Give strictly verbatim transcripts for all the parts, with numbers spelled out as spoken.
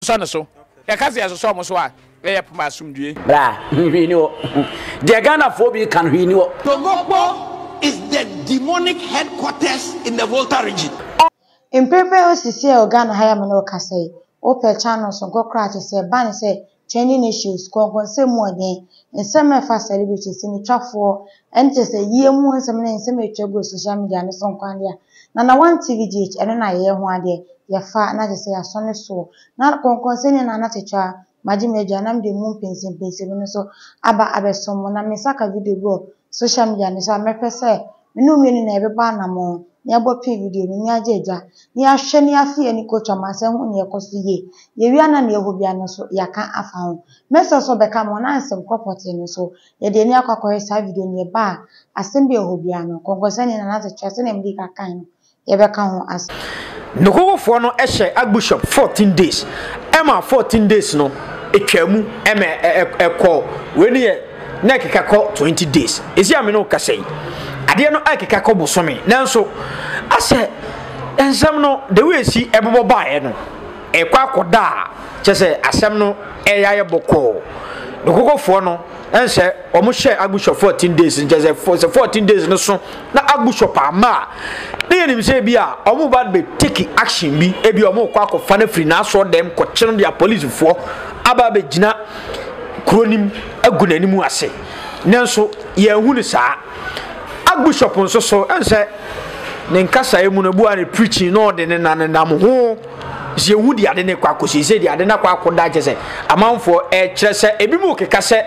son so ya kazi ya so mo so a e poma asumdue bra hwi ni wo de Ghana for bi kan hwi ni wo Nogokpo is the demonic headquarters in the Volta region. In prepare osisi e Ghana haya mano kasai ope channel so go crash say ban say training issues kon say mu odin nsem e fa celebrities ni twafo ente say ye mu nsem na nsem e twego social media no son kwan dia na na one T V G H eno na ye ho ade ye fa na say asone so na kon say ni na na techa maji media na mde mu pensin pensin no so aba abesom na mesaka video go social media no so amepe say menu menu na ebe ba na mo ni abo p video ni ajeja ni ahwe ni afie ni coach amase hu ni ekoso ye ye wi ana na eho bia no so yaka afa ho message so beka mo na ansem kopote no so ye de ni akwakoye sa video ni ba asem bi eho bia no kongosa ni na na te twese na mdi kakan no ye beka ho as Nogokpo no ehye Archbishop fourteen days ema fourteen days no etwamu ema ekọ we ni na kekakọ twenty days esi ame no kasei ade no akeka kọ bosome nanso ase ensam no de we si ebobo baaye no ekwa akoda chese asem no eyaye boko Nogokpo no ense omo share Archbishop fourteen days chese fourteen days no so na Archbishop ama na yenim se bia omo bad be take action bi e bi omo kwa akofa na free na so dem ko kire dia police fo aba be gina kronim agunanimu ase nanso ye hu ni saa Archbishop nso so ense ne nkasa emu no bua ne preaching no de ne nanam ho je hu di ade ne kwa kosi se di ade na kwa akoda je se amanfo e kire se ebi mu keka se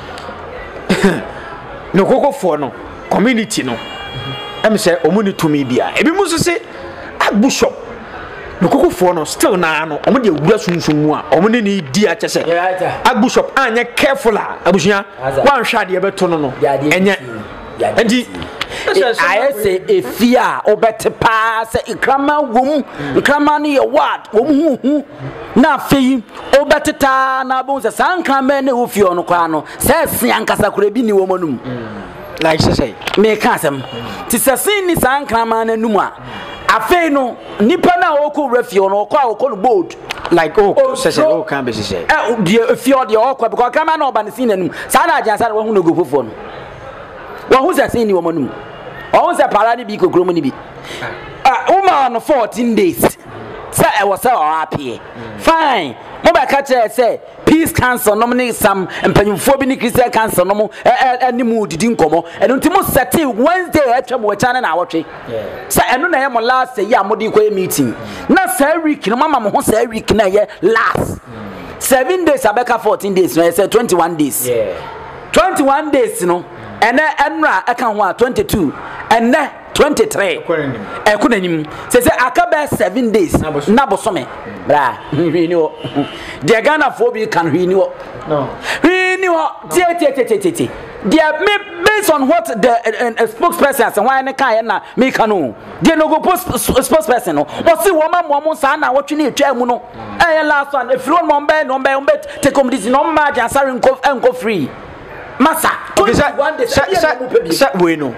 Nogokpo no community no em se omuni tumi bia ebi mu so se Archbishop Nogokpo no still na no omo de awura sunsun mu a omo ne ni di a chese Archbishop anya careful a abushia wan hwa de beto no no enye endi I say efia obetepa say ikrama wom ikrama no ye word wom hu hu na fei obeteta na bon say sankrama ne ofio no kwa no say siankasa kura bi ni wo manum like say me ka asem ti say ni sankrama na num a afei no nipa na okọ refio no okọ okọ no board like oh say say oh can be say eh die efio die okọ because krama na oba ne sin nanum sa na Agyin Asare wo hu Nogokpo no wo hu say sin ni wo manum on se parani bi kokromo ni bi ah uma on fourteen days say e was say happy fine mo ba ka che say peace council no me some empanyumfo bi ni Christian council no mo ani mu didi nkomo eno ntimo set Wednesday atwa mo chane na awotwe say eno na ye mo last year mo di ko meeting na say week no mama mo ho say week na ye last seven days abeka fourteen days no say twenty-one days yeah twenty-one days no ene enra aka ho twenty-two ene twenty-three ekonanim se se akaba seven days na bosome bra hwi ni wo de Ghana for bi kan hwi ni wo no hwi ni wo tie tie tie tie tie dia me based on what the uh, uh, spokesperson say why ne kan na me kanu de Nogokpo spokesperson no o si wo ma mo mo sa na wotwe ne etwa mu no eh last one if you want mbe no mbe mbe take come this no ma Agyin Asare nko enko free masa okay say say we no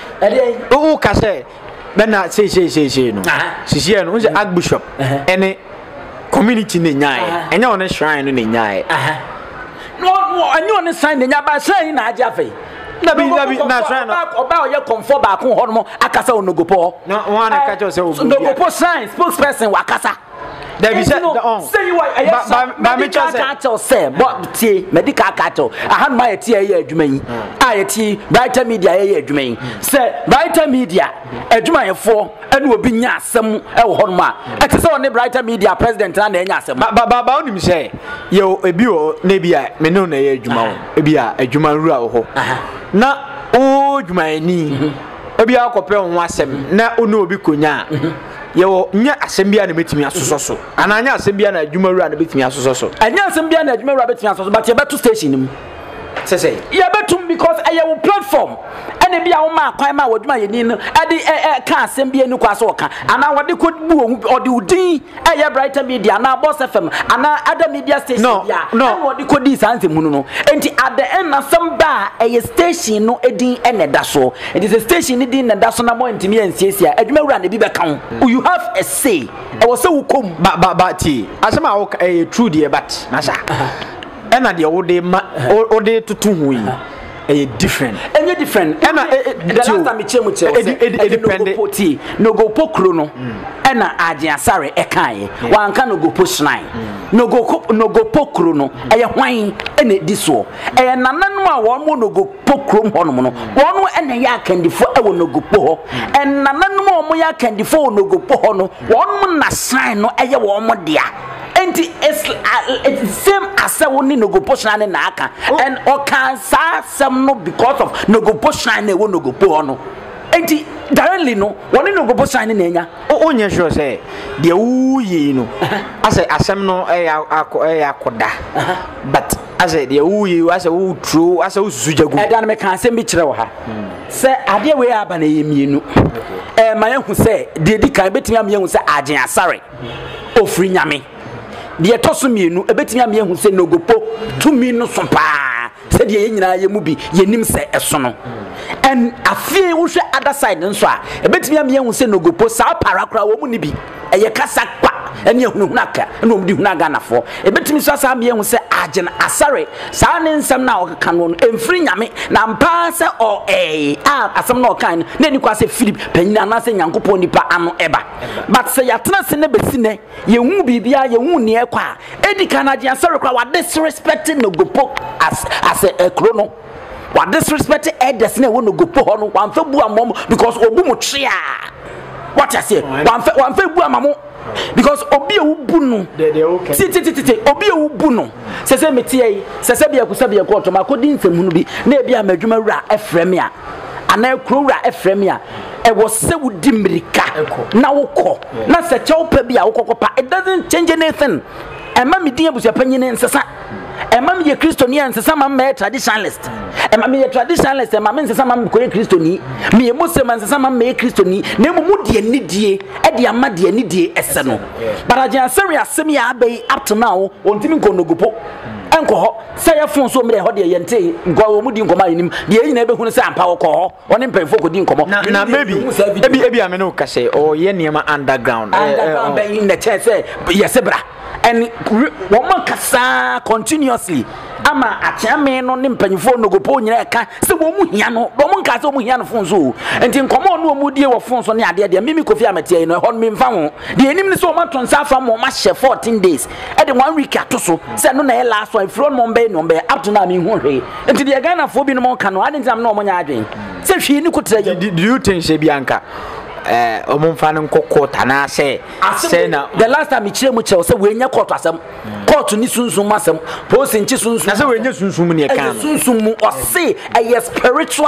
o ka say na say say say say no sisi no unse Archbishop ene community ne nyae enya one shrine no ne nyae no no anya one shrine ne nya ba shrine na aja fe na bi na bi na shrine no oba oye comfort ba ko ho no akasa Nogokpo no one ka cho say Nogokpo shrine spokesperson wakasa there be said on say why ba me cho say say but tie medical cattle ahan ma tie ye adwuma yi a ye tie brighter media ye adwuma yi say brighter media adwuma ye fo ene obi nya asem e wo hono ma e te say on brighter media president na na nya asem ba ba ba onim say ye ebi o na bia me no na ye adwuma wo ebi a adwuma rura wo ho na o adwuma ni ebi akopɛ ho asem na ono obi konya yewo nya asembia na betimi asososo ananya asembia na adwuma wura na betimi asososo anya asembia na adwuma wura betimi asososo but ye beto station nim say say ye betum because I will platform and be our ma kwai ma waduma ye ni no e de e ka asem bi enu kwa so ka ana wode ko bu o de udin e ye brighter media na boss F M ana other media station no, ya no. wode ko di sanse munu no enti at the end na some ba e station no edin e ne da so it is a station ni din ne da so na mo ntimi ansiesia adwuma wura na bi be kan you have a say e wo se wo kom ba ba ba ti asema wo e true de but na sha e na de wo de wo de tutu hu yi e different any different e na the last time chemu che Nogokpo ti Nogokpo kro no e na Agyin Asare e kan wan kan Nogokpo shrine Nogokpo Nogokpo kro no e ye hwan e na di so e nananum a won mo Nogokpo kro ho no no won e na ya kandifo e wo Nogokpo ho e nananum a mo ya kandifo wo Nogokpo ho no won mo na shrine no e ye wo mo dia enti it's, uh, it's the same as woni Nogokpo shrine na aka and o kan sa some no because of Nogokpo shrine e wo Nogokpo no enti directly no woni Nogokpo shrine na enya o onye sure say de wuyi no ase asem no e e akoda but ase de wuyi ase wo true ase wo sujagu e dan me kan asem bi kire wo ha se ade we aba na yemienu e ma yehu se de di kan betimi am yehu se Agyin Asare ofri nyame de etoso mienu ebetimi am yehu se Nogokpo tumi no so pa se de yenyina ye mu bi yenim se eso no and afie wo hwe other side nso a ebetimi am yehu se Nogokpo sa parakra wo mu ni bi eye kasa kwa ene ehunu hunaka ene omdi hunaga nafo ebetimi so asa am yehu se Agyin Asare sa ne nsam na okaka no emfiri nyame na mpa se o eh a asam na okan na ni kwa se Philip panyina na se nyankopon nipa ano eba but se yatena se ne besine yehu bibia yehu ne ekwa edika na Agyin Asare kwa wa disrespecting Nogokpo as as a krono wa disrespecting elders na wo Nogokpo ho no wan fa bu amom because obu mu trea what I say wan fa wan fa bu amamo because obi e wubu no si ti ti ti obi e wubu no se se metie yi se se bia ku se bia ku otoma ko din nsem hunu bi na e bia madwuma wura efrem ya ana ekro wura efrem ya e wo se wudi mirika na wokọ na se che opa bia wokọ pa it doesn't change anything e ma mi din abusia panyine nsesa e ma mi ye kristoni nsesa ma me traditionalist e ma mi ye traditionalist e ma me nsesa ma me ko ye kristoni mi ye muslim nsesa ma me ye kristoni na mu mu die nidie e de ama de nidie ese no but Agyin Asare asem ya abai up to now ontimi nko Nogokpo enko ho se ye fon so me ho de ye nte nko mu di nkoma yinim de ye nyina be hunu se ampa wo ko ho oni mpemfo ko di nkomo na na maybe ebi ebi amene o kase o ye niema underground underground be in the church say yesebra and woman kasa continuously ama atiame no ne mpanyifo Nogokpo nyina eka se wo mu hia no wo mu nka se wo mu hia no fon so enti nkomo no mu die wo fon so ne ade ade mimi Kofi Amatie no ho me mfa ho de enim ne se wo ma tonsa fa mo ma hye fourteen days e de one week atoso se no na e last one from mo be no be up to now me hu hwe enti de Ghana fo bi no mo ka no ade ntam no mo nya adwen se hwe ni kutra do you think she bianca eh omumfa no kokota na say say na the last time chire mu che say we nya court asem court ni sunsun masem post nchi sunsun na say we nya sunsun mu ne kan sunsun mu o say a spiritual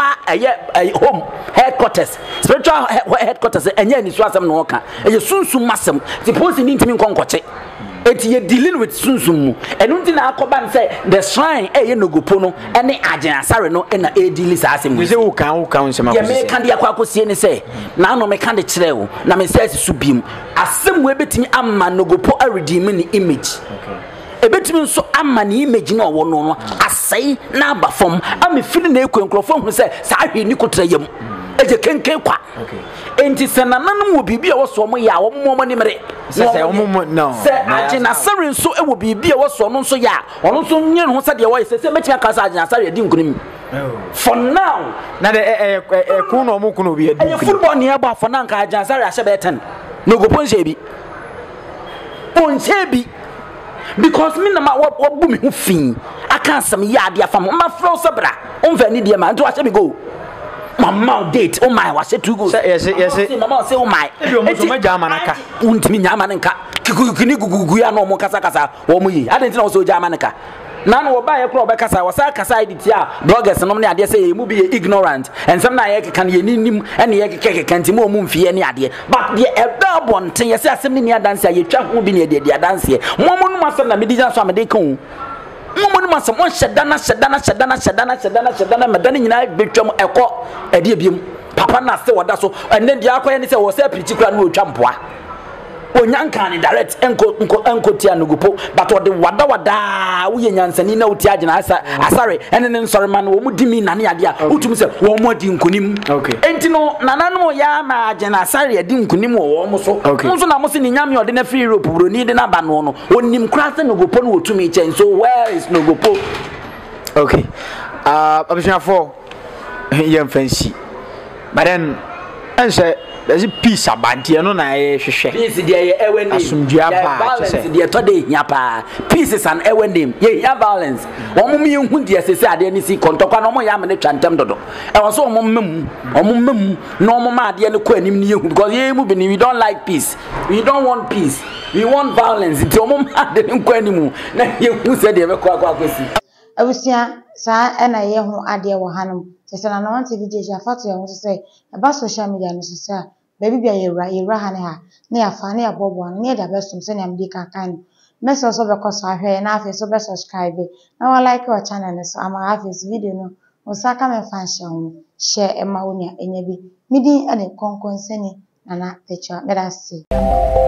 a home headquarters spiritual headquarters enya ni so asem no ka e sunsun masem the post ni ntimi nkonkoche eti ye dealing with sunsumu enu nti na akoba say the shrine eh ye Nogokpo no ene Agyin Asare no e na e deal sa asem we say wo kan wo kan nsema ko ye me kan de akwa akosie ne say na no me kan de kire wo na me say su biem asem we betimi amma Nogokpo a redeem ni image okay ebetimi nso amma ni image na owo no no asai na aba fom am fili na ekwenkrofo hu say sa ahwe ni kotra yam eje kenken kwa okay enti senananum wo bibia wo so mo ya wo mo ni mere se se wo mo no se Agyin Asare nso e wo bibia wo so no nso ya ono nso nye no se de wo se se metia ka sa Agyin Asare di nkunim for now na de eh eh kun no mo kun obi adi e football ni aba for now ka Agyin Asare ahye be ten Nogokpo nse bi on se bi because me na ma wo bu me hu fin aka asem ya ade afam ma fro so bra on fa ni de ma nto ahye me go mama date oh my was it to go yes yes mama say oh my e do mo so ma jama naka untimi nyama nka kini gugugu ya no mo kasa kasa wo mo yi ade ntina wo so jama nka na no ba ye kro be kasa wasa kasa edit ya bloggers no ne ade say mu bi ignorant and some na ye kan ye nim ene ye keke kanti mo mu mfie ne ade but the ebe bonten ye say asem ni adanse ye twa ho bi ne de de adanse mo mo no asem na me di so amede kan mo mo no mu asem on hyedana hyedana hyedana hyedana hyedana hyedana medane nyina betwam ekọ ade ebiem papa na se woda so enne dia akoye ne se wo se pritikura no otwa mpoa onyanka ni direct enko enko enko tia Nogokpo but ode wada wada wo ye nyansani na uti Agyin Asare ene ne nsore man wo mu dimi nane ade a utum se wo mu adi nkunim enti no nanano ya ma Agyin Asare adi nkunim wo wo so nso na mo se ni nyame ode na free Europe bro ni de na ba no no onim kra se Nogokpo no otumi chen so where is Nogokpo? Okay, uh abisha for yem fancy but then answer there's a piece of banty no na e hwehwe peace dey e ewenim asumdua ba balance dey to dey hia pa peace is an ewenim ye hia balance wo mo me hu dey sese ade ni si kontokwa no mo ya me ne twantem dodo e wo so mo mem o mo mem no mo ma ade ne ko anim ni hu because ye mu be we don't like peace, we don't want peace, we want violence ti o mo ma ade ne ko anim na ye hu se dey be kwa kwa kwesi abusia saa na ye hu ade wo hanom sese na no T V G H afato ye hu se e ba social media no se baby bia yewra yewra ha ne ha na ya fa na ya bobo na ya da besum se na mdi kan kan message so be ko so ahwe na afi so be subscribe na wa like our channel so ama have this video no o saka me fan share e ma wonia enya bi midi ane konkon seni na na techa me da se